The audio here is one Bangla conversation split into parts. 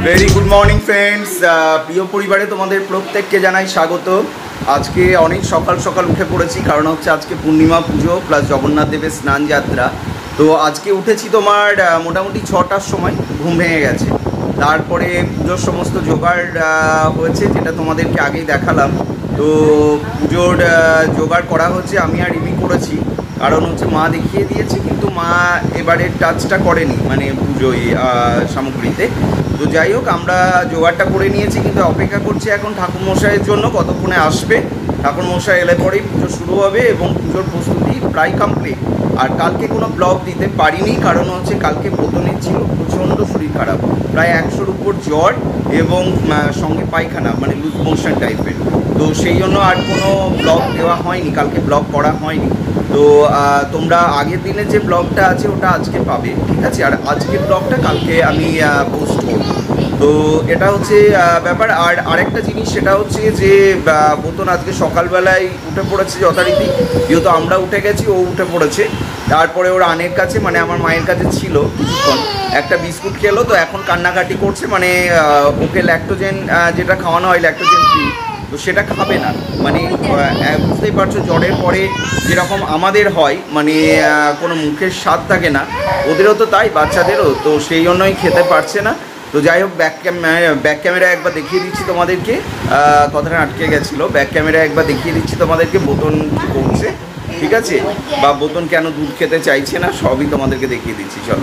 वेरी गुड मर्निंग फ्रेंड्स प्रिय परिवारे तुम्हारे प्रत्येकके जानाई स्वागत। आज के अनेक सकाल सकाल उठे पड़ेছি कारण হচ্ছে আজকে পূর্ণিমা পুজো প্লাস জগন্নাথ দেবের স্নান যাত্রা। তো আজকে উঠেছি তোমার মোটামুটি 6টার সময়, ঘুম ভেঙে গেছে। তারপরে পুজোর সমস্ত জোগাড় হয়েছে, যেটা তোমাদেরকে আগেই দেখালাম। তো পুজোর জোগাড় করা হচ্ছে, আমি আর রিমি করেছি। কারণ হচ্ছে মা দেখিয়ে দিয়েছে, কিন্তু মা এবারে টাচটা করেনি মানে পুজোয় সামগ্রীতে। তো যাই হোক, আমরা জোগাড়টা করে নিয়েছি, কিন্তু অপেক্ষা করছি এখন ঠাকুরমশাইয়ের জন্য কতক্ষণে আসবে। ঠাকুরমশাই এলে পরেই পুজো শুরু হবে এবং পুজোর প্রস্তুতি প্রায় কমপ্লিট। আর কালকে কোনো ব্লগ দিতে পারিনি, কারণ হচ্ছে কালকে বোতনের ছিল প্রচণ্ড শরীর খারাপ, প্রায় 100-র উপর জ্বর এবং সঙ্গে পায়খানা মানে লুজ মোশন টাইপের। তো সেই জন্য আর কোনো ব্লগ দেওয়া হয়নি, কালকে ব্লগ করা হয়নি। তো তোমরা আগের দিনের যে ব্লগটা আছে ওটা আজকে পাবে, ঠিক আছে। আর আজকের ব্লগটা কালকে আমি পোস্ট করব। তো এটা হচ্ছে ব্যাপার। আর আরেকটা জিনিস, সেটা হচ্ছে যে বোতন আজকে সকালবেলায় উঠে পড়েছে যথারীতি, যেহেতু আমরা উঠে গেছি ও উঠে পড়েছে। তারপরে ওর আনের কাছে মানে আমার মায়ের কাছে ছিল কিছুক্ষণ, একটা বিস্কুট খেলো। তো এখন কান্নাকাটি করছে, মানে ওকে ল্যাক্টোজেন যেটা খাওয়ানো হয় ল্যাক্টোজেন ফ্রি, তো সেটা খাবে না। মানে বুঝতেই পারছো জ্বরের পরে যেরকম আমাদের হয়, মানে কোনো মুখের স্বাদ থাকে না, ওদেরও তো তাই, বাচ্চাদেরও। তো সেই জন্যই খেতে পারছে না। তো যাই হোক, ব্যাক ক্যামেরা একবার দেখিয়ে দিচ্ছি তোমাদেরকে, কথাটা আটকে গেছিলো। ব্যাক ক্যামেরা একবার দেখিয়ে দিচ্ছি তোমাদেরকে বোতন কী করছে, ঠিক আছে, বা বোতন কেন দুধ খেতে চাইছে না, সবই তোমাদেরকে দেখিয়ে দিচ্ছি, চলো।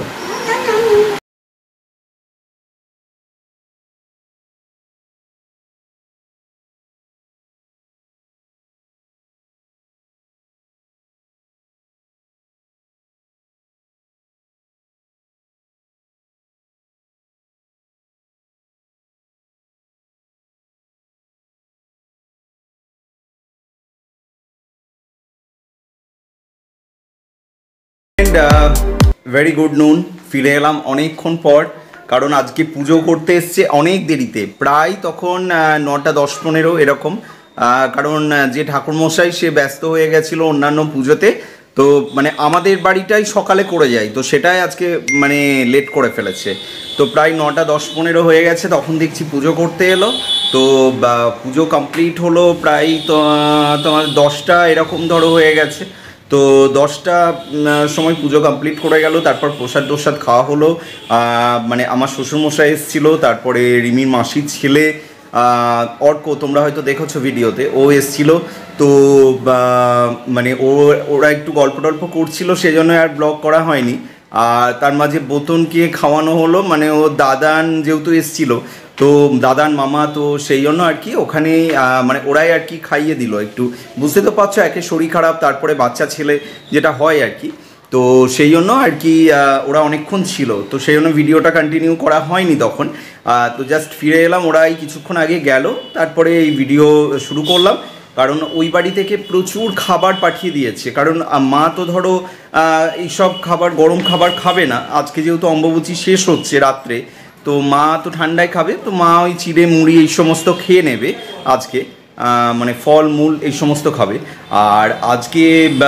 ভেরি গুড নুন, ফিরে এলাম অনেকক্ষণ পর। কারণ আজকে পুজো করতে এসছে অনেক দেরিতে, প্রায় তখন 9টা 10-15 এরকম। কারণ যে ঠাকুরমশাই সে ব্যস্ত হয়ে গেছিলো অন্যান্য পুজোতে। তো মানে আমাদের বাড়িটাই সকালে করে যায়, তো সেটাই আজকে মানে লেট করে ফেলেছে। তো প্রায় 9টা 10-15 হয়ে গেছে, তখন দেখছি পুজো করতে এলো। তো পুজো কমপ্লিট হলো প্রায় তোমার 10টা এরকম ধরো হয়ে গেছে। তো 10টা সময় পুজো কমপ্লিট করে গেল। তারপর প্রসাদ খাওয়া হলো। মানে আমার শ্বশুরমশাই এসেছিলো, তারপরে রিমির মাসির ছেলে অর্ক, তোমরা হয়তো দেখেছো ভিডিওতে, ও এসেছিলো। তো মানে ওরা একটু গল্প টল্প করছিল, সেজন্য আর ব্লগ করা হয়নি। আর তার মাঝে বোতনকে খাওয়ানো হলো, মানে ও দাদান যেহেতু এসেছিলো, তো দাদান মামা, তো সেই জন্য আর কি ওখানেই মানে ওরাই আর কি খাইয়ে দিল একটু। বুঝতে তো পারছো, একে শরীর খারাপ, তারপরে বাচ্চা ছেলে যেটা হয় আর কি। তো সেই জন্য আর কি ওরা অনেকক্ষণ ছিল, তো সেই জন্য ভিডিওটা কন্টিনিউ করা হয়নি তখন। তো জাস্ট ফিরে এলাম, ওরাই কিছুক্ষণ আগে গেল, তারপরে এই ভিডিও শুরু করলাম। কারণ ওই বাড়ি থেকে প্রচুর খাবার পাঠিয়ে দিয়েছে, কারণ মা তো ধরো এইসব খাবার, গরম খাবার খাবে না। আজকে যেহেতু অম্বুবাচী শেষ হচ্ছে রাত্রে, তো মা তো ঠান্ডায় খাবে, তো মা ওই চিড়ে মুড়ি এই সমস্ত খেয়ে নেবে আজকে, মানে ফল মূল এই সমস্ত খাবে। আর আজকে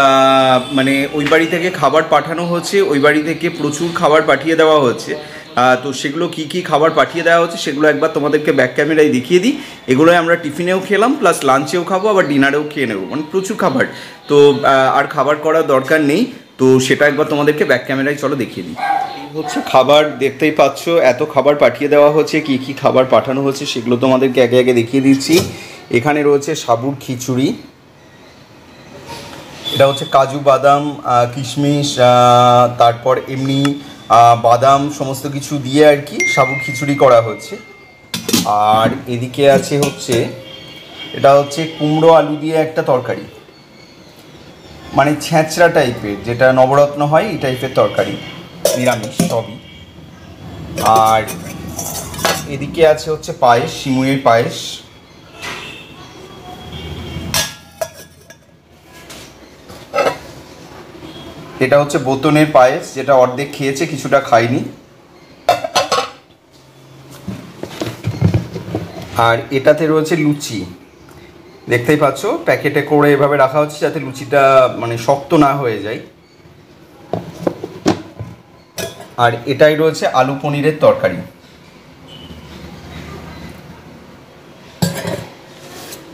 মানে ওই বাড়ি থেকে খাবার পাঠানো হচ্ছে, ওই বাড়ি থেকে প্রচুর খাবার পাঠিয়ে দেওয়া হচ্ছে। তো সেগুলো কি কি খাবার পাঠিয়ে দেওয়া হচ্ছে সেগুলো একবার তোমাদেরকে ব্যাক ক্যামেরায় দেখিয়ে দিই। এগুলোই আমরা টিফিনেও খেলাম, প্লাস লাঞ্চেও খাবো, আবার ডিনারেও খেয়ে নেবো, মানে প্রচুর খাবার। তো আর খাবার করার দরকার নেই, তো সেটা একবার তোমাদেরকে ব্যাক ক্যামেরায় চলো দেখিয়ে দিই। হচ্ছে খাবার, দেখতেই পাচ্ছ এত খাবার পাঠিয়ে দেওয়া হচ্ছে। কি কি খাবার পাঠানো হচ্ছে সেগুলো তোমাদেরকে একে একে দেখিয়ে দিচ্ছি। এখানে রয়েছে সাবুর খিচুড়ি, এটা হচ্ছে কাজু বাদাম কিশমিশ, তারপর এমনি বাদাম সমস্ত কিছু দিয়ে আর কি সাবুর খিচুড়ি করা হচ্ছে। আর এদিকে আছে হচ্ছে, এটা হচ্ছে কুমড়ো আলু দিয়ে একটা তরকারি, মানে ছ্যাঁচড়া টাইপের, যেটা নবরত্ন হয় এই টাইপের তরকারি, নিরামিষ সবই। আর এদিকে আছে হচ্ছে পায়েস, সিমুইয়ের পায়েস। এটা হচ্ছে বোতনের পায়েস, যেটা অর্ধেক খেয়েছে, কিছুটা খাইনি। আর এটাতে রয়েছে লুচি, দেখতেই পাচ্ছ প্যাকেটে করে এভাবে রাখা হচ্ছে যাতে লুচিটা মানে শক্ত না হয়ে যায়। আর এটাই রয়েছে আলু পনিরের তরকারি।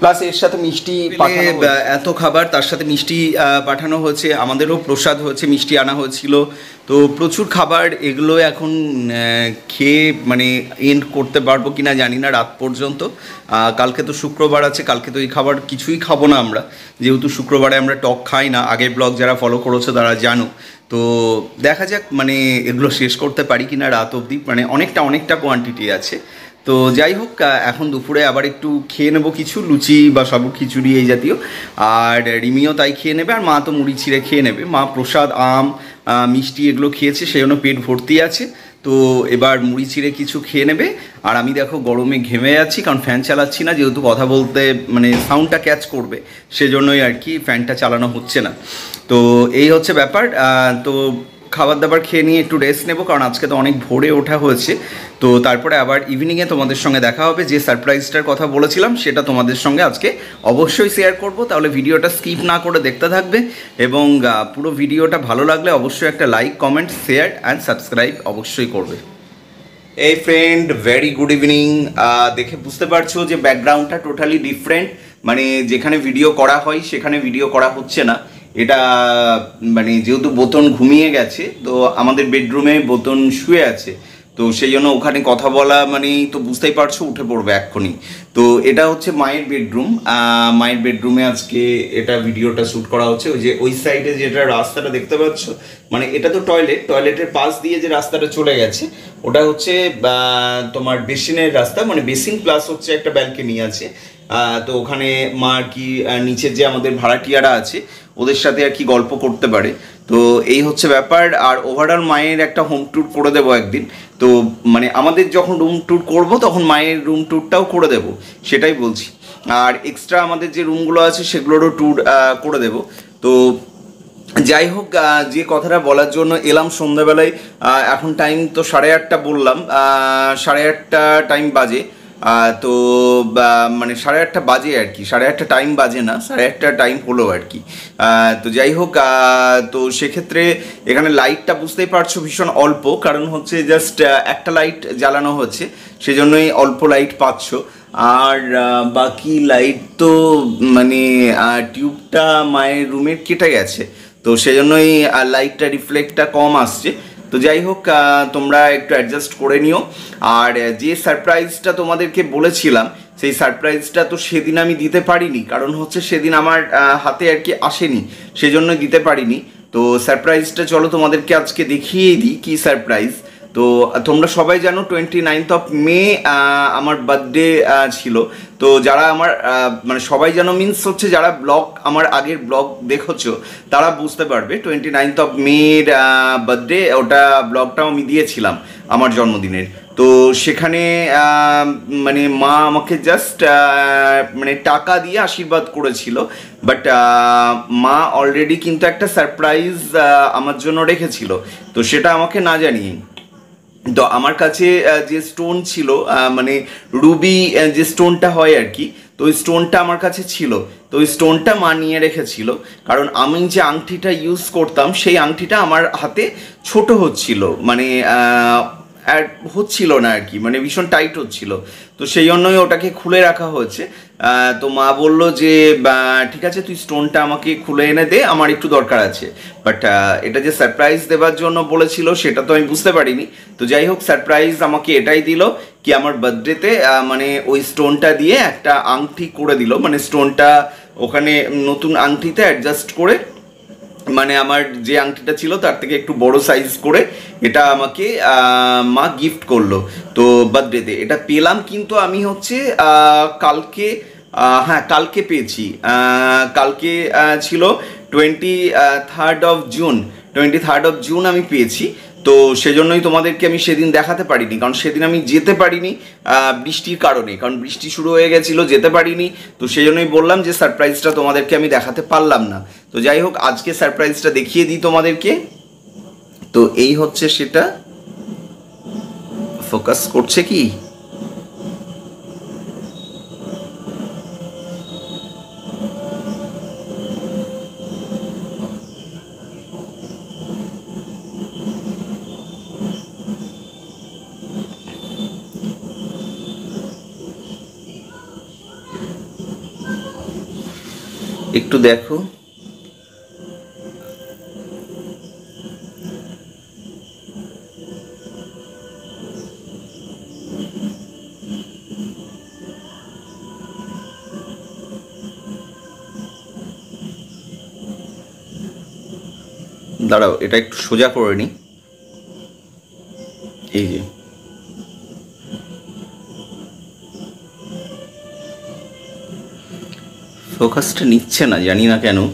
প্লাস এর সাথে মিষ্টি পাঠানো, এত খাবার তার সাথে মিষ্টি পাঠানো হয়েছে, আমাদেরও প্রসাদ হয়েছে, মিষ্টি আনা হয়েছিল। তো প্রচুর খাবার, এগুলো এখন খেয়ে মানে এন্ড করতে পারবো কি না জানি না রাত পর্যন্ত। কালকে তো শুক্রবার আছে, কালকে তো এই খাবার কিছুই খাবো না আমরা, যেহেতু শুক্রবারে আমরা টক খাই না। আগের ব্লগ যারা ফলো করেছো তারা জানো। তো দেখা যাক মানে এগুলো শেষ করতে পারি কি না রাত অবধি, মানে অনেকটা কোয়ান্টিটি আছে। তো যাই হোক, এখন দুপুরে আবার একটু খেয়ে নেবো কিছু লুচি বা সাবু খিচুড়ি এই জাতীয়, আর রিমিও তাই খেয়ে নেবে, আর মা তো মুড়ি ছিঁড়ে খেয়ে নেবে। মা প্রসাদ, আম, মিষ্টি এগুলো খেয়েছে, সেই জন্য পেট ভর্তি আছে। তো এবার মুড়ি ছিঁড়ে কিছু খেয়ে নেবে। আর আমি দেখো গরমে ঘেমে যাচ্ছি, কারণ ফ্যান চালাচ্ছি না, যেহেতু কথা বলতে মানে সাউন্ডটা ক্যাচ করবে, সেজন্যই আর কি ফ্যানটা চালানো হচ্ছে না। তো এই হচ্ছে ব্যাপার। তো খাবার দাবার খেয়ে নিয়ে একটু রেস্ট নেবো, কারণ আজকে তো অনেক ভোরে ওঠা হয়েছে। তো তারপরে আবার ইভিনিংয়ে তোমাদের সঙ্গে দেখা হবে। যে সারপ্রাইজটার কথা বলেছিলাম সেটা তোমাদের সঙ্গে আজকে অবশ্যই শেয়ার করব। তাহলে ভিডিওটা স্কিপ না করে দেখতে থাকবে, এবং পুরো ভিডিওটা ভালো লাগলে অবশ্যই একটা like, comment, share and subscribe অবশ্যই করবে। এই ফ্রেন্ড, ভেরি গুড ইভিনিং। দেখে বুঝতে পারছো যে ব্যাকগ্রাউন্ডটা টোটালি ডিফারেন্ট, মানে যেখানে ভিডিও করা হয় সেখানে ভিডিও করা হচ্ছে না। এটা মানে যেহেতু বোতন ঘুমিয়ে গেছে, তো আমাদের বেডরুমে বোতন শুয়ে আছে, তো সেই জন্য ওখানে কথা বলা মানে তো বুঝতেই পারছো, উঠে পড়বে এক্ষুনি। তো এটা হচ্ছে মায়ের বেডরুম। মায়ের বেডরুমে আজকে এটা ভিডিওটা শ্যুট করা হচ্ছে। ওই যে ওই সাইডে যেটা রাস্তাটা দেখতে পাচ্ছ, মানে এটা তো টয়লেটের পাশ দিয়ে যে রাস্তাটা চলে গেছে, ওটা হচ্ছে তোমার বেসিনের রাস্তা, মানে বেসিন প্লাস হচ্ছে একটা ব্যালকনি আছে। তো ওখানে মা আর কি নিচের যে আমাদের ভাড়াটিয়ারা আছে ওদের সাথে আর কি গল্প করতে পারে। তো এই হচ্ছে ব্যাপার। আর ওভারঅল মায়ের একটা হোম ট্যুর করে দেবো একদিন। তো মানে আমাদের যখন রুম ট্যুর করব তখন মায়ের রুম ট্যুরটাও করে দেবো, সেটাই বলছি। আর এক্সট্রা আমাদের যে রুমগুলো আছে সেগুলোরও ট্যুর করে দেবো। তো যাই হোক, যে কথাটা বলার জন্য এলাম সন্ধ্যাবেলায়, এখন টাইম তো 8:30 বললাম, 8:30 টাইম বাজে। তো মানে 8:30 বাজে আর কি, 8:30 টাইম বাজে না, 8:30 টাইম হলো আর কি। তো যাই হোক, তো সেক্ষেত্রে এখানে লাইটটা বুঝতেই পারছো ভীষণ অল্প, কারণ হচ্ছে জাস্ট একটা লাইট জ্বালানো হচ্ছে, সেজন্যই অল্প লাইট পাচ্ছ। আর বাকি লাইট তো মানে টিউবটা মায়ের রুমের কেটে গেছে, তো সেজন্যই লাইটটা রিফ্লেক্টটা কম আসছে। তো যাই হোক, তোমরা একটু অ্যাডজাস্ট করে নিও। আর যে সারপ্রাইজটা তোমাদেরকে বলেছিলাম সেই সারপ্রাইজটা তো সেদিন আমি দিতে পারিনি, কারণ হচ্ছে সেদিন আমার হাতে আর কি আসেনি, সেজন্য দিতে পারিনি। তো সারপ্রাইজটা চলো তোমাদেরকে আজকে দেখিয়েই দিই কী সারপ্রাইজ। তো তোমরা সবাই জানো 29 মে আমার বার্থডে ছিল। তো যারা আমার মানে সবাই জানো মিন্স হচ্ছে যারা ব্লগ আমার আগের ব্লগ দেখেছো তারা বুঝতে পারবে। 29 মের বার্থডে, ওটা ব্লগটাও আমি দিয়েছিলাম আমার জন্মদিনের। তো সেখানে মানে মা আমাকে জাস্ট মানে টাকা দিয়ে আশীর্বাদ করেছিল, বাট মা অলরেডি কিন্তু একটা সারপ্রাইজ আমার জন্য রেখেছিল, তো সেটা আমাকে না জানিয়ে। তো আমার কাছে যে স্টোন ছিল, মানে রুবি যে স্টোনটা হয় আর কি, তো ওই স্টোনটা আমার কাছে ছিল। তো ওই স্টোনটা মা নিয়ে রেখেছিল, কারণ আমি যে আংটিটা ইউজ করতাম সেই আংটিটা আমার হাতে ছোট হচ্ছিল, মানে হচ্ছিল না আর কি, মানে ভীষণ টাইট হচ্ছিল। তো সেই জন্যই ওটাকে খুলে রাখা হয়েছে। তো মা বললো যে ঠিক আছে তুই স্টোনটা আমাকে খুলে এনে দে, আমার একটু দরকার আছে। বাট এটা যে সারপ্রাইজ দেওয়ার জন্য বলেছিল সেটা তো আমি বুঝতে পারিনি। তো যাই হোক, সারপ্রাইজ আমাকে এটাই দিল কি আমার বার্থডেতে মানে ওই স্টোনটা দিয়ে একটা আংটি করে দিল, মানে স্টোনটা ওখানে নতুন আংটিতে অ্যাডজাস্ট করে, মানে আমার যে আংটিটা ছিল তার থেকে একটু বড় সাইজ করে এটা আমাকে মা গিফট করলো। তো বার্থডেতে এটা পেলাম, কিন্তু আমি হচ্ছে কালকে, হ্যাঁ কালকে পেয়েছি। কালকে ছিল 23 জুন আমি পেয়েছি। তো সেজন্যই তোমাদেরকে আমি সেদিন দেখাতে পারিনি, কারণ সেদিন আমি যেতে পারিনি বৃষ্টির কারণে, কারণ বৃষ্টি শুরু হয়ে গেছিলো, যেতে পারিনি। তো সেই জন্যই বললাম যে সারপ্রাইজটা তোমাদেরকে আমি দেখাতে পারলাম না। তো যাই হোক, আজকে সারপ্রাইজটা দেখিয়ে দিই তোমাদেরকে। তো এই হচ্ছে সেটা, ফোকাস করছে কি? একটু দেখো। দাঁড়াও, এটা একটু সোজা করে নিই। এই যে ফোকাসটা নিচ্ছে না, জানি না কেন।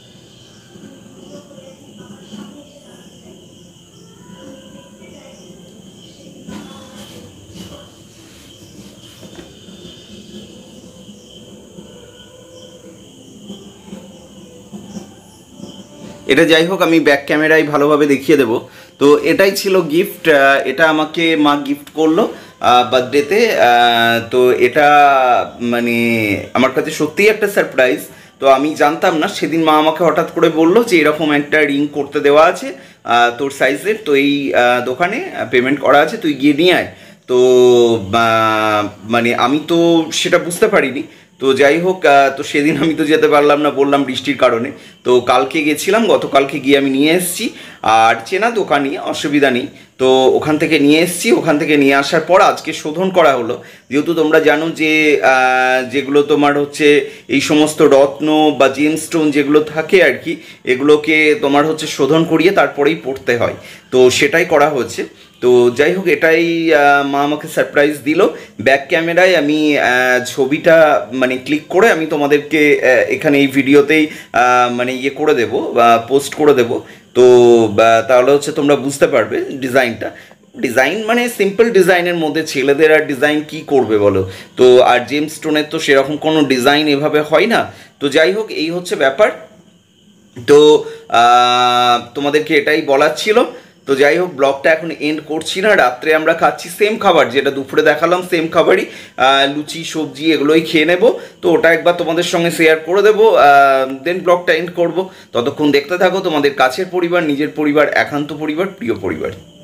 এটা যাই হোক, আমি ব্যাক ক্যামেরায় ভালোভাবে দেখিয়ে দেবো। তো এটাই ছিল গিফট। এটা আমাকে মা গিফট করলো বার্থডেতে। তো এটা মানে আমার কাছে সত্যিই একটা সারপ্রাইজ। তো আমি জানতাম না, সেদিন মা আমাকে হঠাৎ করে বললো যে এরকম একটা রিং করতে দেওয়া আছে তোর সাইজের, তো এই দোকানে পেমেন্ট করা আছে, তুই গিয়ে নিয়ে আয়। তো মানে আমি তো সেটা বুঝতে পারিনি। তো যাই হোক, তো সেদিন আমি তো যেতে পারলাম না, বললাম বৃষ্টির কারণে। তো কালকে গেছিলাম, গতকালকে গিয়ে আমি নিয়ে এসেছি। আর চেনা দোকানই, অসুবিধা নেই। তো ওখান থেকে নিয়ে এসেছি, ওখান থেকে নিয়ে আসার পর আজকে শোধন করা হলো। যেহেতু তোমরা জানো যে যেগুলো তোমার হচ্ছে এই সমস্ত রত্ন বা জেমস্টোন যেগুলো থাকে আর কি, এগুলোকে তোমার হচ্ছে শোধন করিয়ে তারপরেই পড়তে হয়। তো সেটাই করা হচ্ছে। তো যাই হোক, এটাই মা আমাকে সারপ্রাইজ দিল। ব্যাক ক্যামেরায় আমি ছবিটা মানে ক্লিক করে আমি তোমাদেরকে এখানে এই ভিডিওতেই মানে ইয়ে করে দেবো, পোস্ট করে দেবো। তো তাহলে হচ্ছে তোমরা বুঝতে পারবে ডিজাইনটা। ডিজাইন মানে সিম্পল ডিজাইনের মধ্যে ছেলেদের আর ডিজাইন কি করবে বলো। তো আর জেমস স্টোনের তো সেরকম কোনো ডিজাইন এভাবে হয় না। তো যাই হোক, এই হচ্ছে ব্যাপার। তো তোমাদেরকে এটাই বলার ছিল। তো যাই হোক, ব্লগটা এখন এন্ড করছি না। রাত্রে আমরা খাচ্ছি সেম খাবার, যেটা দুপুরে দেখালাম সেম খাবারই, লুচি সবজি এগুলোই খেয়ে নেব। তো ওটা একবার তোমাদের সঙ্গে শেয়ার করে দেবো, দেন ব্লগটা এন্ড করব। ততক্ষণ দেখতে থাকো তোমাদের কাছের পরিবার, নিজের পরিবার, একান্ত পরিবার, প্রিয় পরিবার।